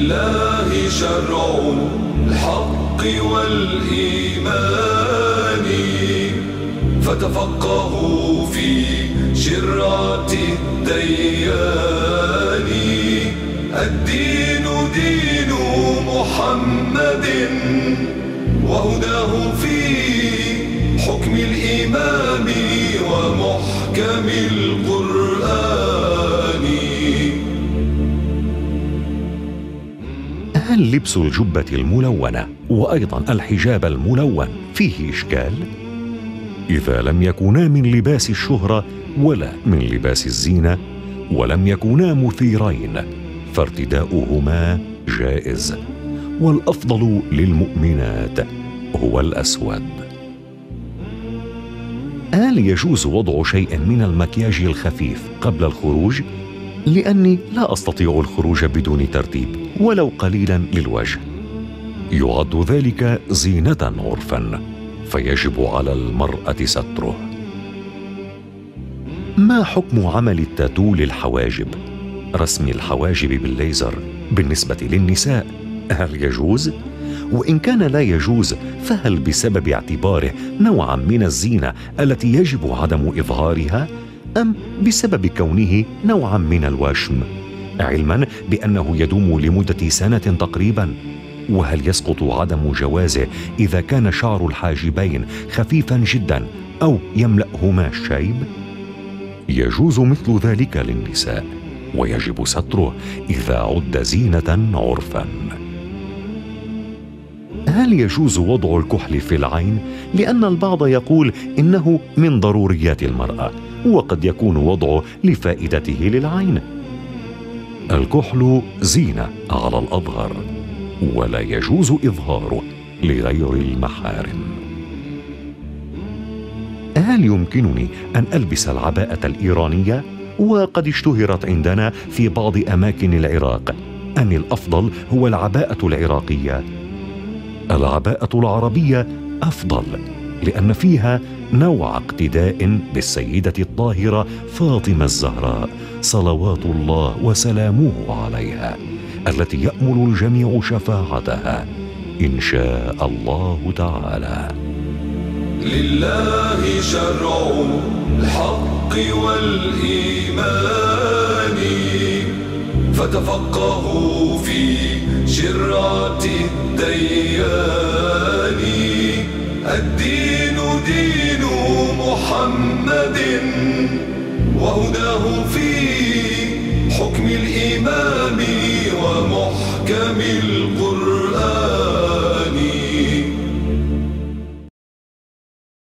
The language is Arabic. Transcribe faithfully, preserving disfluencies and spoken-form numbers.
لله شرع الحق والإيمان، فتفقهوا في شرعة الديان. الدين دين محمد وهداه في حكم الإمام ومحكم القرآن. هل لبس الجبة الملونة وأيضا الحجاب الملون فيه إشكال؟ إذا لم يكونا من لباس الشهرة ولا من لباس الزينة ولم يكونا مثيرين فارتداؤهما جائز، والأفضل للمؤمنات هو الأسود. هل يجوز وضع شيء من المكياج الخفيف قبل الخروج؟ لأني لا أستطيع الخروج بدون ترتيب ولو قليلا للوجه. يعد ذلك زينة عرفا، فيجب على المرأة ستره. ما حكم عمل التاتو للحواجب؟ رسم الحواجب بالليزر بالنسبة للنساء هل يجوز؟ وإن كان لا يجوز فهل بسبب اعتباره نوعا من الزينة التي يجب عدم إظهارها، أم بسبب كونه نوعا من الوشم، علما بأنه يدوم لمدة سنة تقريبا؟ وهل يسقط عدم جوازه إذا كان شعر الحاجبين خفيفا جدا أو يملأهما الشيب؟ يجوز مثل ذلك للنساء، ويجب ستره إذا عد زينة عرفا. هل يجوز وضع الكحل في العين؟ لأن البعض يقول إنه من ضروريات المرأة، وقد يكون وضعه لفائدته للعين. الكحل زينة على الأظهر، ولا يجوز إظهاره لغير المحارم. هل يمكنني أن ألبس العباءة الإيرانية؟ وقد اشتهرت عندنا في بعض أماكن العراق أن الأفضل هو العباءة العراقية. العباءة العربية أفضل لأن فيها نوع اقتداء بالسيدة الطاهرة فاطمة الزهراء صلوات الله وسلامه عليها، التي يأمل الجميع شفاعتها إن شاء الله تعالى. لله شرع الحق والإيمان، فتفقهوا في شرعة الديان. الدين دين محمد وهداه في حكم الإمام ومحكم القرآن.